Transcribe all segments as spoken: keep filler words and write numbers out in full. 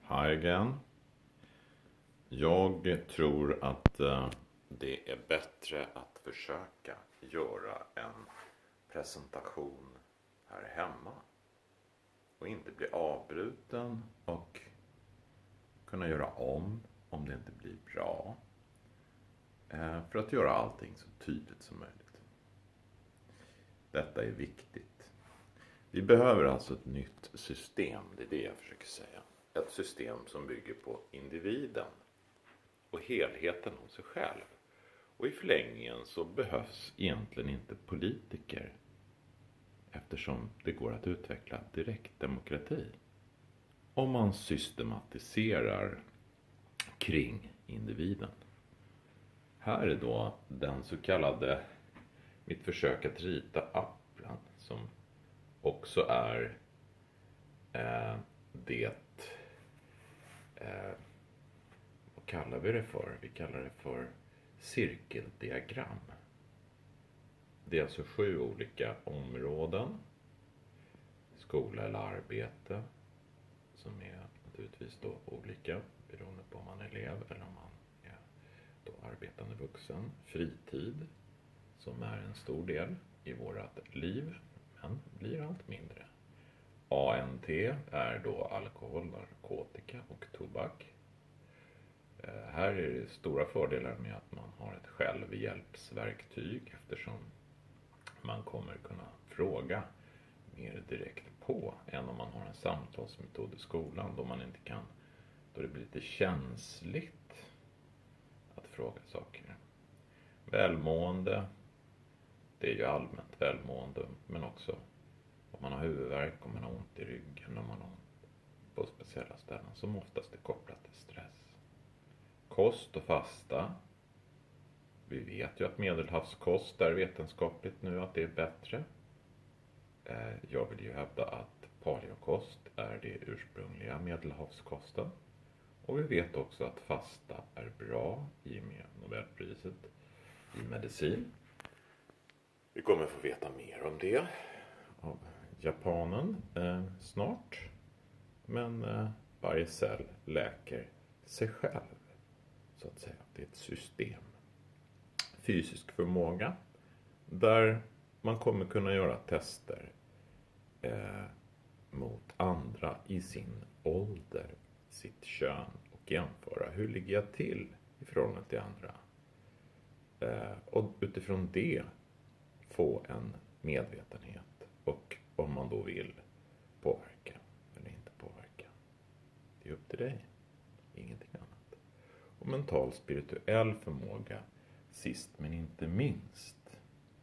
Hi again. Jag tror att uh, det är bättre att försöka göra en presentation här hemma. Och inte bli avbruten och kunna göra om om det inte blir bra. Uh, för att göra allting så tydligt som möjligt. Detta är viktigt. Vi behöver alltså ett nytt system, det är det jag försöker säga. Ett system som bygger på individen och helheten hos sig själv. Och i förlängningen så behövs egentligen inte politiker, eftersom det går att utveckla direktdemokrati om man systematiserar kring individen. Här är då den så kallade, mitt försök att rita appen, som också är eh, det, eh, vad kallar vi det för? Vi kallar det för cirkeldiagram. Det är alltså sju olika områden, skola eller arbete, som är naturligtvis då olika beroende på om man är elev eller om man är då arbetande vuxen. Fritid, som är en stor del i vårat liv, men blir allt mindre. A N T är då alkohol, narkotika och tobak. Här är det stora fördelar med att man har ett självhjälpsverktyg, eftersom man kommer kunna fråga mer direkt på än om man har en samtalsmetod i skolan, då man inte kan, då det blir lite känsligt att fråga saker. Välmående, det är ju allmänt välmående, men också om man har huvudvärk, om man har ont i ryggen, om man har ont på speciella ställen, som oftast är kopplat till stress. Kost och fasta. Vi vet ju att medelhavskost är vetenskapligt nu att det är bättre. Jag vill ju hävda att paleokost är det ursprungliga medelhavskosten. Och vi vet också att fasta är bra i och med Nobelpriset i medicin. Vi kommer få veta mer om det av japanen eh, snart. Men eh, varje cell läker sig själv, så att säga. Det är ett system. Fysisk förmåga, där man kommer kunna göra tester eh, mot andra i sin ålder, sitt kön, och jämföra hur ligger jag till i förhållande till andra. Eh, och utifrån det få en medvetenhet, och om man då vill påverka eller inte påverka. Det är upp till dig, ingenting annat. Och mental spirituell förmåga, sist men inte minst.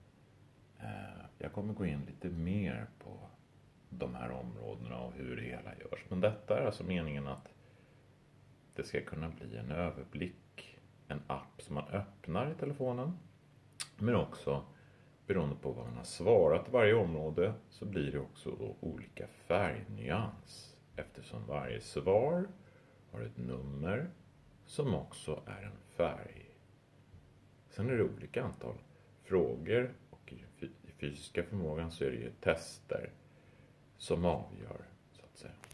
Jag kommer gå in lite mer på de här områdena och hur det hela görs. Men detta är alltså meningen att det ska kunna bli en överblick, en app som man öppnar i telefonen. Men också beroende på vad man har svarat i varje område så blir det också då olika färgnyans. Eftersom varje svar har ett nummer som också är en färg. Sen är det olika antal frågor, och i fysiska förmågan så är det ju tester som avgör, så att säga.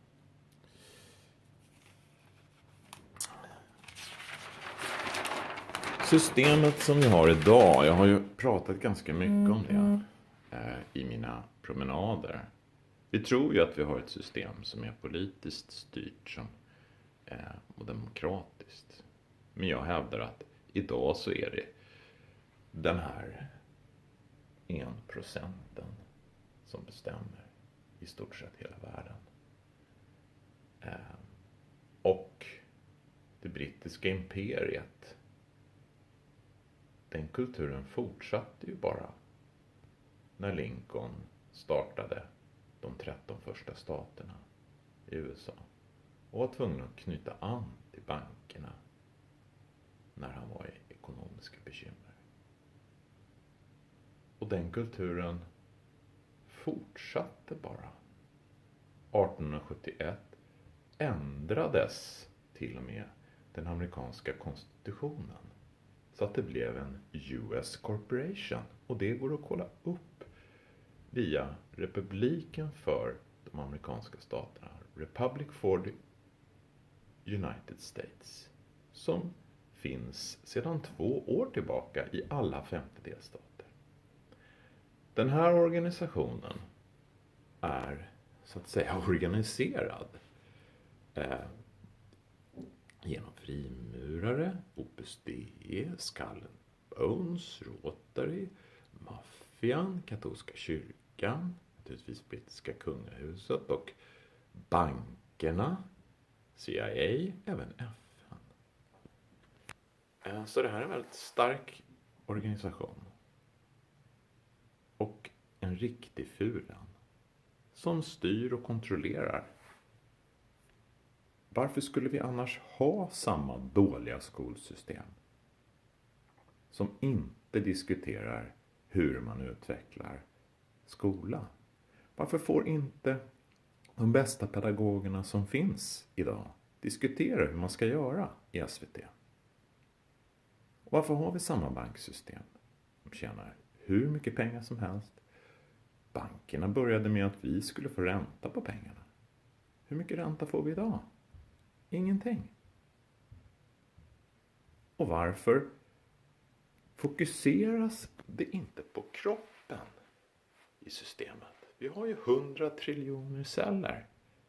Systemet som vi har idag, jag har ju pratat ganska mycket om det eh, i mina promenader. Vi tror ju att vi har ett system som är politiskt styrt som, eh, och demokratiskt. Men jag hävdar att idag så är det den här en procenten som bestämmer i stort sett hela världen. Eh, och det brittiska imperiet, den kulturen fortsatte ju bara när Lincoln startade de tretton första staterna i U S A. Och var tvungen att knyta an till bankerna när han var i ekonomiska bekymmer. Och den kulturen fortsatte bara. arton sjuttioett ändrades till och med den amerikanska konstitutionen. Så att det blev en U S Corporation. Och det går att kolla upp via Republiken för de amerikanska staterna. Republic for the United States som finns sedan två år tillbaka i alla femtio delstater. Den här organisationen är så att säga organiserad eh, genom frimurare, Opus Dei, Skull and Bones, Rotary, maffian, katolska kyrkan, naturligtvis brittiska kungahuset och bankerna, C I A, även F N. Så det här är en väldigt stark organisation. Och en riktig furan som styr och kontrollerar. Varför skulle vi annars ha samma dåliga skolsystem som inte diskuterar hur man utvecklar skola? Varför får inte de bästa pedagogerna som finns idag diskutera hur man ska göra i S V T? Och varför har vi samma banksystem? De tjänar hur mycket pengar som helst. Bankerna började med att vi skulle få ränta på pengarna. Hur mycket ränta får vi idag? Ingenting. Och varför fokuseras det inte på kroppen i systemet? Vi har ju hundra triljoner celler.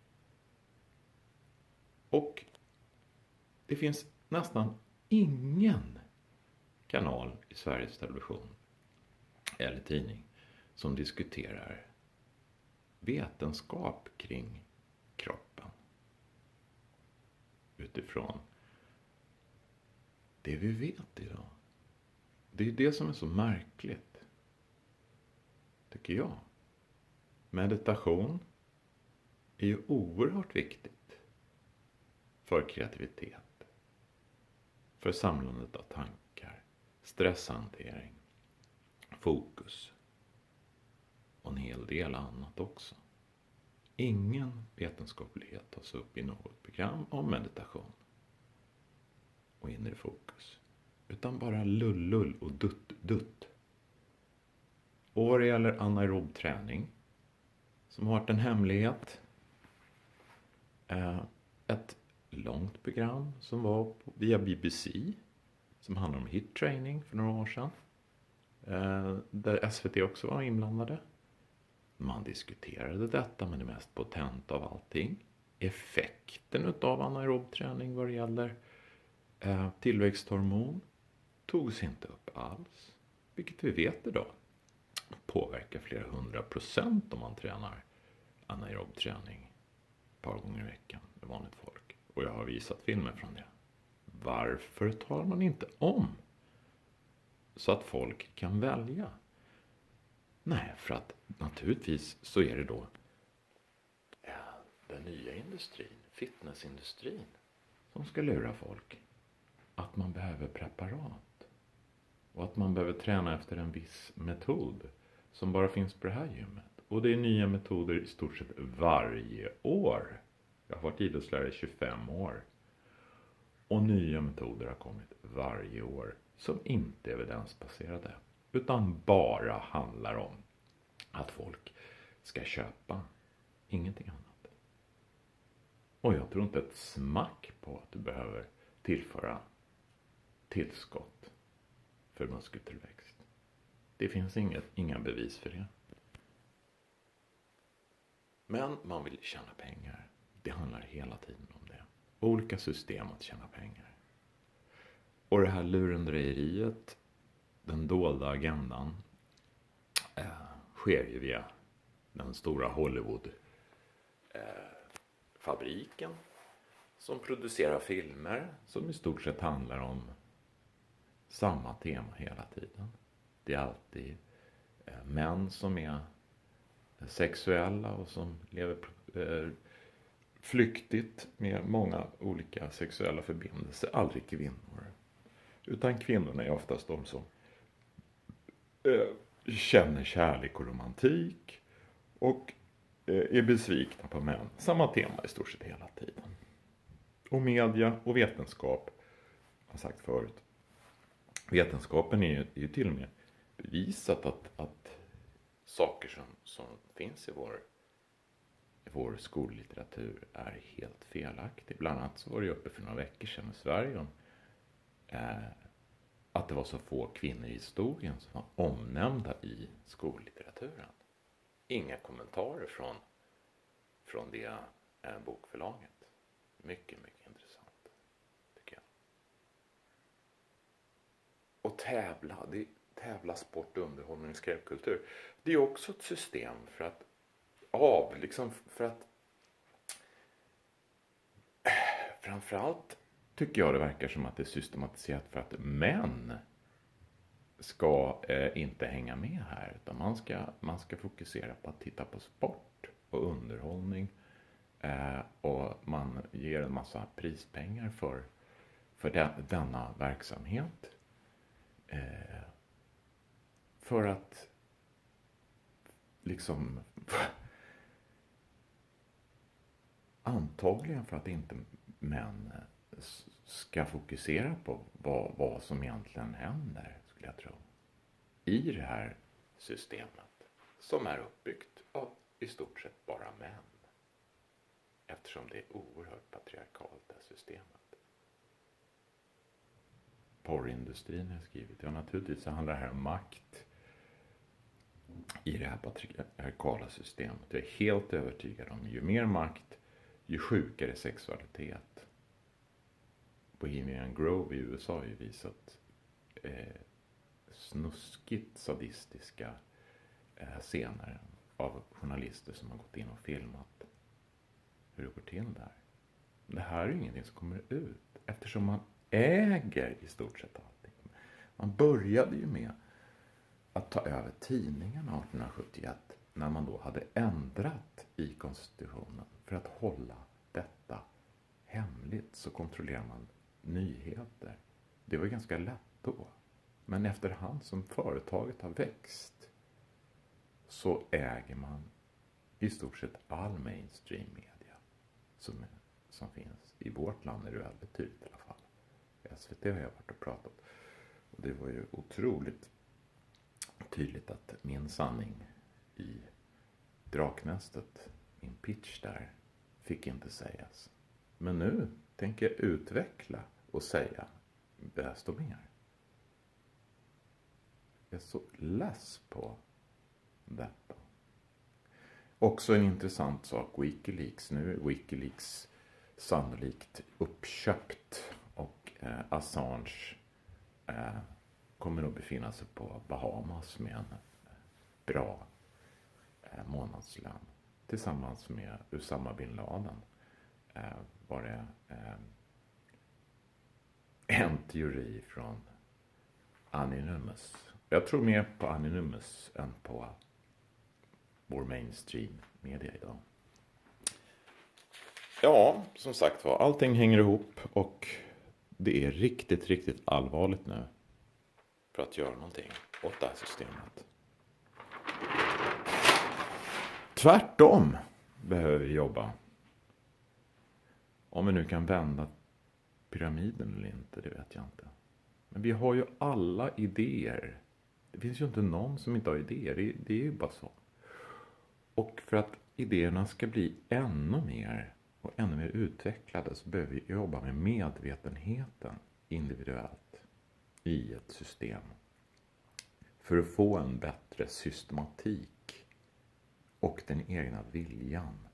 Och det finns nästan ingen kanal i Sveriges Television eller tidning som diskuterar vetenskap kring kroppen. Utifrån det vi vet idag. Det är det som är så märkligt, tycker jag. Meditation är ju oerhört viktigt för kreativitet, för samlandet av tankar, stresshantering, fokus och en hel del annat också. Ingen vetenskaplighet tas upp i något program om meditation och inre fokus, utan bara lullull och dutt-dutt. Och vad det gäller anaerob träning, som har varit en hemlighet, ett långt program som var via B B C, som handlar om hit training för några år sedan, där S V T också var inblandade. Man diskuterade detta, men det mest potent av allting, effekten av anaerob träning vad det gäller eh, tillväxthormon, togs inte upp alls. Vilket vi vet idag påverkar flera hundra procent om man tränar anaerob träning ett par gånger i veckan med vanligt folk. Och jag har visat filmer från det. Varför tar man inte om så att folk kan välja? Nej, för att naturligtvis så är det då ja, den nya industrin, fitnessindustrin, som ska lura folk att man behöver preparat och att man behöver träna efter en viss metod som bara finns på det här gymmet. Och det är nya metoder i stort sett varje år. Jag har varit idrottslärare i tjugofem år. Och nya metoder har kommit varje år som inte är evidensbaserade, utan bara handlar om att folk ska köpa, ingenting annat. Och jag tror inte ett smack på att du behöver tillföra tillskott för muskeltillväxt. Det finns inget, inga bevis för det. Men man vill tjäna pengar. Det handlar hela tiden om det. Olika system att tjäna pengar. Och det här lurendrejeriet, den dolda agendan, eh, sker ju via den stora Hollywood-fabriken eh, som producerar filmer som i stort sett handlar om samma tema hela tiden. Det är alltid eh, män som är sexuella och som lever eh, flyktigt med många olika sexuella förbindelser, aldrig kvinnor. Utan kvinnorna är oftast de som eh, känner kärlek och romantik och eh, är besvikna på män. Samma tema i stort sett hela tiden. Och media och vetenskap, jag har sagt förut. Vetenskapen är ju, är ju till och med bevisat att, att saker som, som finns i vår vår skollitteratur är helt felaktig. Bland annat så var det uppe för några veckor sedan i Sverige om eh, att det var så få kvinnor i historien som var omnämnda i skollitteraturen. Inga kommentarer från, från det eh, bokförlaget. Mycket, mycket intressant, tycker jag. Och tävla, det, tävla sport, underhållning och skräpkultur. Det är också ett system för att av, liksom för att framförallt tycker jag det verkar som att det är systematiserat för att män ska eh, inte hänga med här, utan man ska, man ska fokusera på att titta på sport och underhållning, eh, och man ger en massa prispengar för, för den, denna verksamhet, eh, för att liksom antagligen för att inte män ska fokusera på vad, vad som egentligen händer, skulle jag tro, i det här systemet som är uppbyggt av i stort sett bara män, eftersom det är oerhört patriarkalt, det systemet. Porrindustrin har skrivit, ja naturligtvis så handlar det här om makt i det här patriarkala systemet. Jag är helt övertygad om ju mer makt, ju sjukare sexualitet. Bohemian Grove i U S A har ju visat eh, snuskigt sadistiska eh, scener av journalister som har gått in och filmat hur det går till där. Det här är ju ingenting som kommer ut, eftersom man äger i stort sett allting. Man började ju med att ta över tidningarna arton sjuttioett, när man då hade ändrat i konstitutionen för att hålla detta hemligt, så kontrollerar man nyheter. Det var ganska lätt då. Men efterhand som företaget har växt så äger man i stort sett all mainstream media som, som finns. I vårt land är det väldigt tydligt i alla fall. S V T har jag varit och pratat. Och det var ju otroligt tydligt att min sanning i Draknästet, min pitch där, fick inte sägas. Men nu tänker jag utveckla och säga desto mer. Jag är så less på detta. Också en intressant sak, Wikileaks. Nu är Wikileaks sannolikt uppköpt och eh, Assange eh, kommer att befinna sig på Bahamas med en bra eh, månadslön. Tillsammans med Usama bin Laden eh, var det eh, en teori från Anonymous. Jag tror mer på Anonymous än på vår mainstream media idag. Ja, som sagt var, allting hänger ihop och det är riktigt, riktigt allvarligt nu för att göra någonting åt det här systemet. Tvärtom behöver vi jobba. Om vi nu kan vända pyramiden eller inte, det vet jag inte. Men vi har ju alla idéer. Det finns ju inte någon som inte har idéer. Det, det är ju bara så. Och för att idéerna ska bli ännu mer och ännu mer utvecklade så behöver vi jobba med medvetenheten individuellt i ett system. För att få en bättre systematik och den egna viljan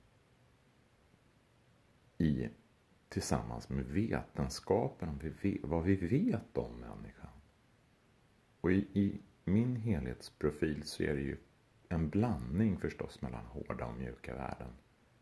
i tillsammans med vetenskapen om vi, vad vi vet om människan. Och i, i min helhetsprofil så är det ju en blandning förstås mellan hårda och mjuka värden.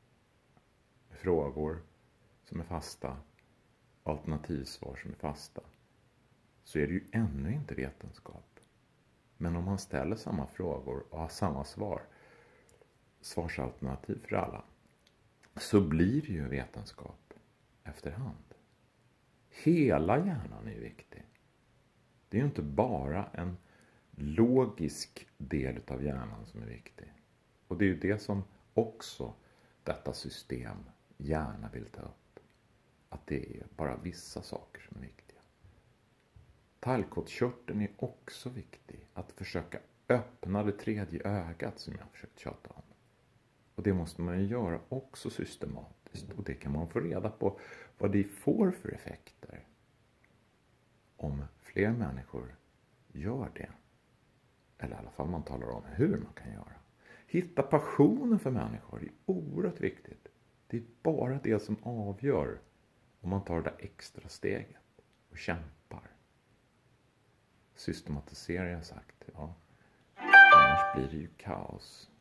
Frågor som är fasta, alternativsvar som är fasta. Så är det ju ännu inte vetenskap. Men om man ställer samma frågor och har samma svar, svarsalternativ för alla, så blir det ju vetenskap efterhand. Hela hjärnan är viktig. Det är ju inte bara en logisk del av hjärnan som är viktig. Och det är ju det som också detta system gärna vill ta upp. Att det är bara vissa saker som är viktiga. Tallkottkörteln är också viktig. Att försöka öppna det tredje ögat som jag har försökt tjata om. Och det måste man ju göra också systematiskt. Och det kan man få reda på vad det får för effekter. Om fler människor gör det. Eller i alla fall man talar om hur man kan göra. Hitta passionen för människor är oerhört viktigt. Det är bara det som avgör om man tar det där extra steget och kämpar. Systematiserar jag sagt. Ja. Annars blir det ju kaos.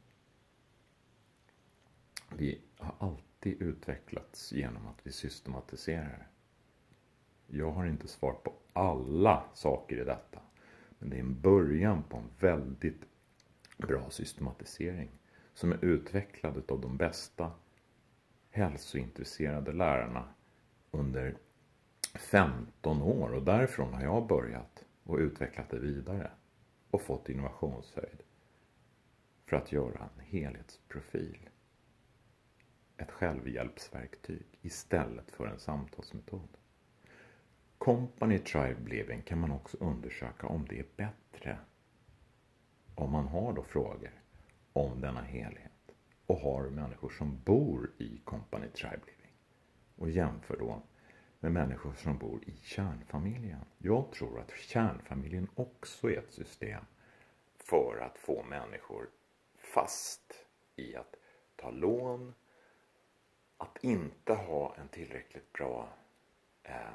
Vi har alltid utvecklats genom att vi systematiserar. Jag har inte svar på alla saker i detta. Men det är en början på en väldigt bra systematisering. Som är utvecklad av de bästa hälsointresserade lärarna under femton år. Och därifrån har jag börjat och utvecklat det vidare. Och fått innovationshöjd. För att göra en helhetsprofil. Ett självhjälpsverktyg istället för en samtalsmetod. Company Tribe Living kan man också undersöka om det är bättre. Om man har då frågor om denna helhet. Och har människor som bor i Company Tribe Living. Och jämför då med människor som bor i kärnfamiljen. Jag tror att kärnfamiljen också är ett system för att få människor fast i att ta lån. Att inte ha en tillräckligt bra, eh,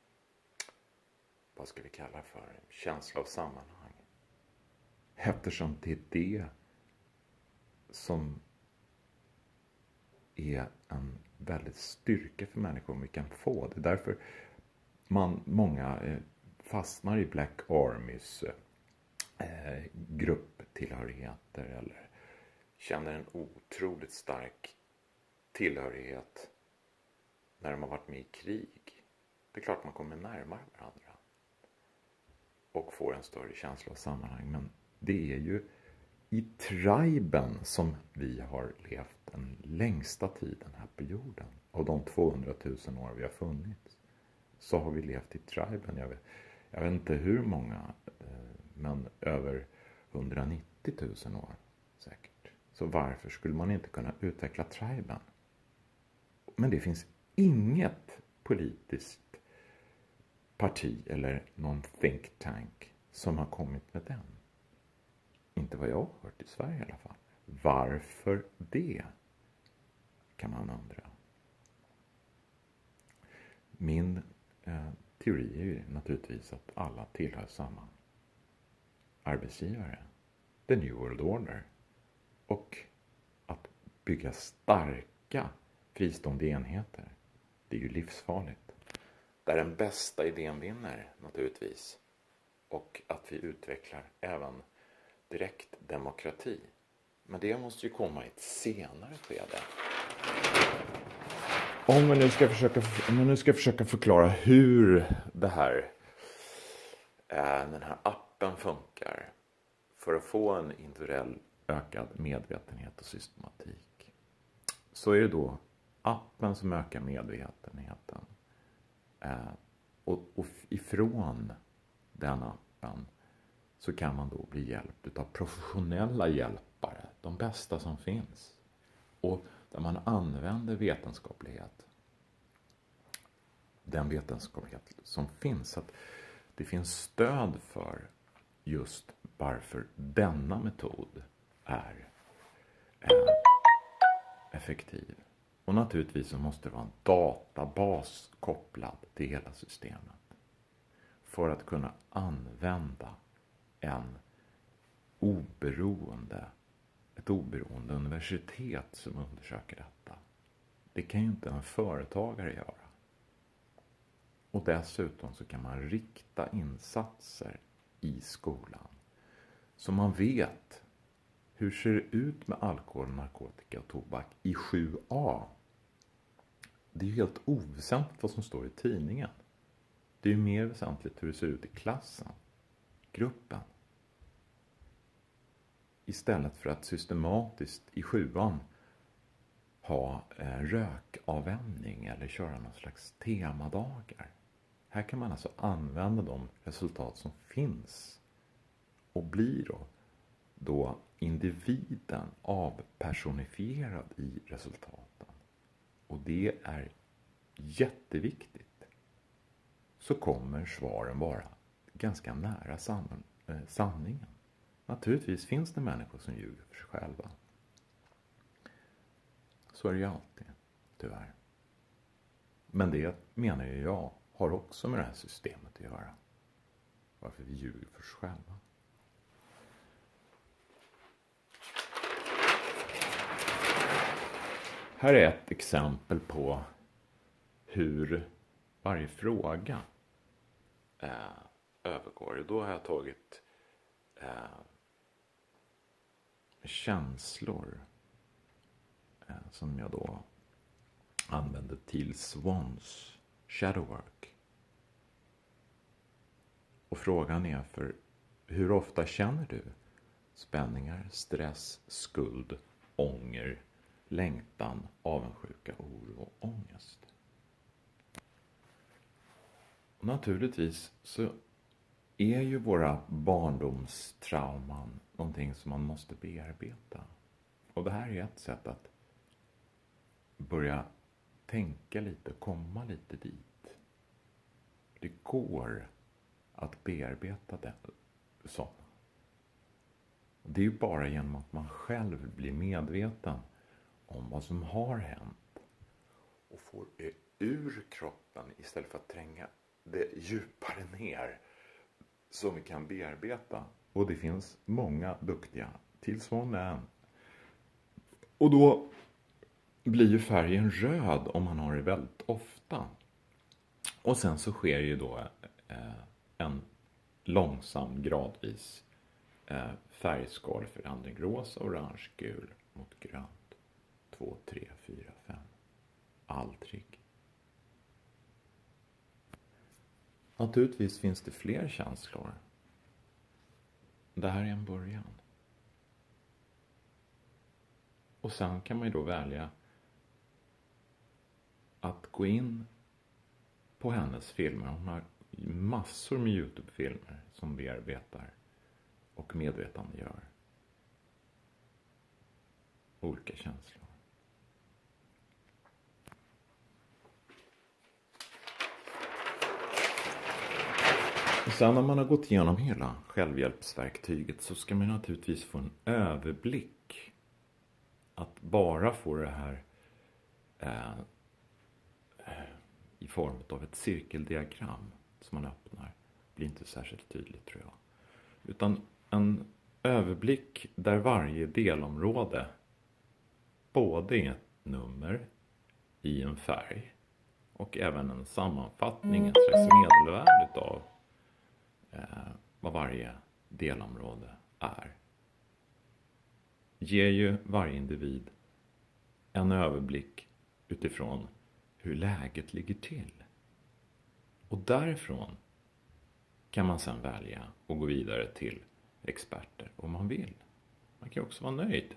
vad ska vi kalla för, känsla av sammanhang. Eftersom det är det som är en väldigt styrka för människor om vi kan få. Det är därför man, många eh, fastnar i Black Armys eh, grupptillhörigheter eller känner en otroligt stark tillhörighet när de har varit med i krig. Det är klart man kommer närmare varandra och får en större känsla av sammanhang. Men det är ju i triben som vi har levt den längsta tiden här på jorden. Av de tvåhundratusen år vi har funnits så har vi levt i triben. Jag vet, jag vet inte hur många, men över hundranittio tusen år säkert. Så varför skulle man inte kunna utveckla triben? Men det finns inget politiskt parti eller någon think tank som har kommit med den. Inte vad jag har hört i Sverige i alla fall. Varför det? Kan man undra. Min eh, teori är ju naturligtvis att alla tillhör samma arbetsgivare. The New World Order. Och att bygga starka fristående enheter. Det är ju livsfarligt. Där den bästa idén vinner naturligtvis. Och att vi utvecklar även direktdemokrati. Men det måste ju komma i ett senare skede. Om vi nu ska försöka, om vi nu ska försöka förklara hur det här, den här appen funkar. För att få en individuell ökad medvetenhet och systematik. Så är det då appen som ökar medvetenheten. Och, och ifrån den appen så kan man då bli hjälpt av professionella hjälpare. De bästa som finns. Och där man använder vetenskaplighet. Den vetenskaplighet som finns. Att det finns stöd för just varför denna metod är effektiv. Och naturligtvis så måste det vara en databas kopplad till hela systemet. För att kunna använda en oberoende, ett oberoende universitet som undersöker detta. Det kan ju inte en företagare göra. Och dessutom så kan man rikta insatser i skolan. Så man vet hur ser det ut med alkohol, narkotika och tobak i sju A. Det är ju helt oväsentligt vad som står i tidningen. Det är ju mer väsentligt hur det ser ut i klassen, gruppen. Istället för att systematiskt i sjuan ha eh, rökavvänjning eller köra någon slags temadagar. Här kan man alltså använda de resultat som finns och blir då då individen avpersonifierad i resultaten, och det är jätteviktigt, så kommer svaren vara ganska nära san- eh, sanningen. Naturligtvis finns det människor som ljuger för sig själva. Så är det ju alltid, tyvärr. Men det menar ju jag har också med det här systemet att göra. Varför vi ljuger för sig själva. Här är ett exempel på hur varje fråga eh, övergår. Då har jag tagit eh, känslor eh, som jag då använde till Swans shadow work. Och frågan är för hur ofta känner du spänningar, stress, skuld, ånger, längtan, avundsjuka, oro och ångest? Och naturligtvis så är ju våra barndomstrauman någonting som man måste bearbeta. Och det här är ett sätt att börja tänka lite, komma lite dit. Det går att bearbeta det sådana. Det är ju bara genom att man själv blir medveten om vad som har hänt och får det ur kroppen istället för att tränga det djupare ner som vi kan bearbeta. Och det finns många duktiga till sådana. Och då blir ju färgen röd om man har det väldigt ofta. Och sen så sker ju då eh, en långsam, gradvis eh, färgskaleförändring. Rosa, orange, gul mot grönt. Två, tre, fyra, fem. Aldrig. Naturligtvis finns det fler känslor. Det här är en början. Och sen kan man ju då välja att gå in på hennes filmer. Hon har massor med YouTube-filmer som bearbetar och medvetandegör olika känslor. Och sen när man har gått igenom hela självhjälpsverktyget så ska man naturligtvis få en överblick. Att bara få det här eh, i form av ett cirkeldiagram som man öppnar blir inte särskilt tydligt, tror jag. Utan en överblick där varje delområde både är ett nummer i en färg och även en sammanfattning, en slags medelvärde av eh, vad varje delområde är. Ger ju varje individ en överblick utifrån hur läget ligger till. Och därifrån kan man sedan välja att gå vidare till experter om man vill. Man kan också vara nöjd.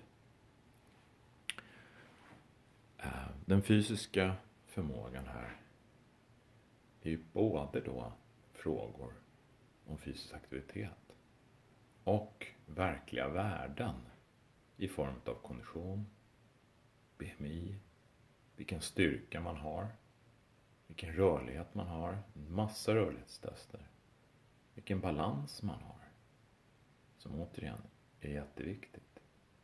Den fysiska förmågan här är ju både då frågor om fysisk aktivitet och verkliga värden i form av kondition, B M I, vilken styrka man har, vilken rörlighet man har, massa rörlighetstester, vilken balans man har, som återigen är jätteviktigt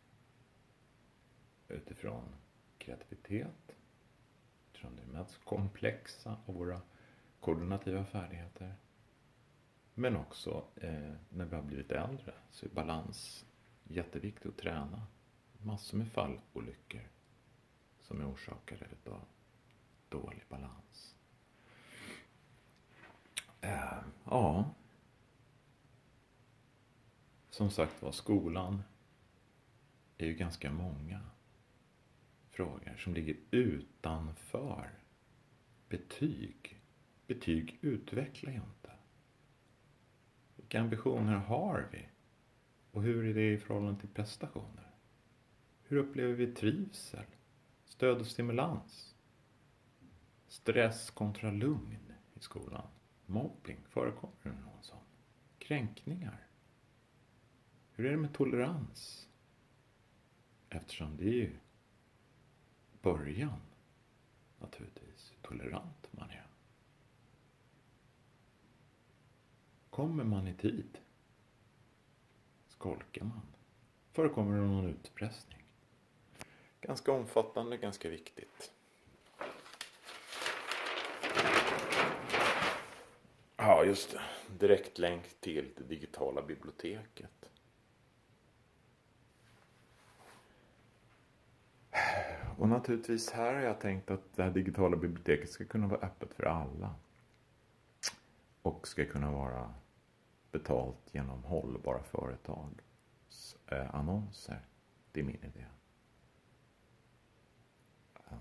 utifrån kreativitet, utifrån det mest komplexa av våra koordinativa färdigheter, men också eh, när vi har blivit äldre så är balans jätteviktigt att träna. Massor med fallolyckor som är orsakade av dålig balans. Eh, ja. Som sagt var, skolan är ju ganska många frågor som ligger utanför betyg. Betyg utvecklar ju inte. Vilka ambitioner har vi? Och hur är det i förhållande till prestationer? Hur upplever vi trivsel? Stöd och stimulans? Stress kontra lugn i skolan? Mobbing, förekommer det någon sån? Kränkningar? Hur är det med tolerans? Eftersom det är ju början, naturligtvis, hur tolerant man är. Kommer man i tid? Skolkar man? Förekommer det någon utpressning? Ganska omfattande, ganska viktigt. Ja, just det. Direktlänk till det digitala biblioteket. Och naturligtvis här har jag tänkt att det här digitala biblioteket ska kunna vara öppet för alla. Och ska kunna vara betalt genom hållbara företags eh, annonser. Det är min idé. Um,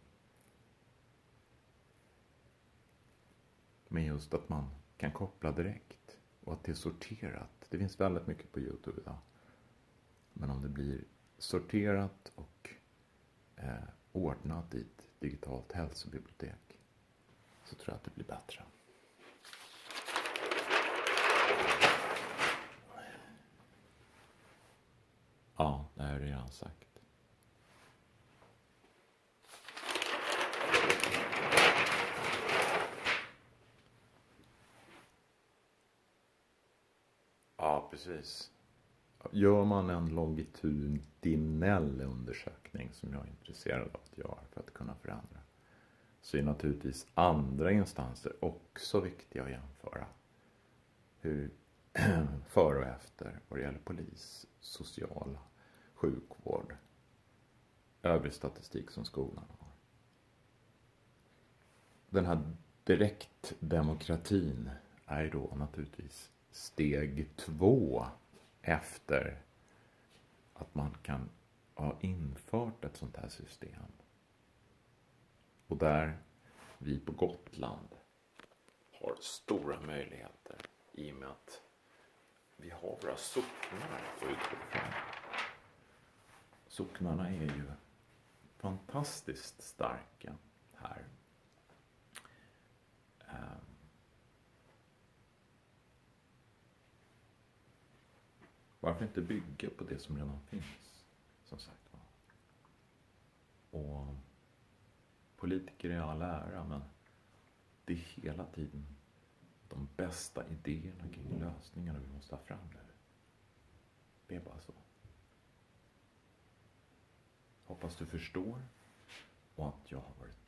men just att man kan koppla direkt. Och att det är sorterat. Det finns väldigt mycket på YouTube idag. Men om det blir sorterat och eh, ordnat i ett digitalt hälsobibliotek, så tror jag att det blir bättre. Ja, det har jag redan sagt. Ja, precis. Gör man en longitudinell undersökning som jag är intresserad av att göra för att kunna förändra, så är naturligtvis andra instanser också viktiga att jämföra. Hur före och efter vad det gäller polis, social, sjukvård, övrig statistik som skolan har. Den här direktdemokratin är då naturligtvis steg två efter att man kan ha infört ett sånt här system. Och där vi på Gotland har stora möjligheter i och med att vi har våra socknar att utgå från. Socknarna är ju fantastiskt starka här. Um, varför inte bygga på det som redan finns, som sagt var. Och politiker är all ära, men det är hela tiden de bästa idéerna kring lösningarna vi måste ha fram nu. Det är bara så. Hoppas du förstår och att jag har varit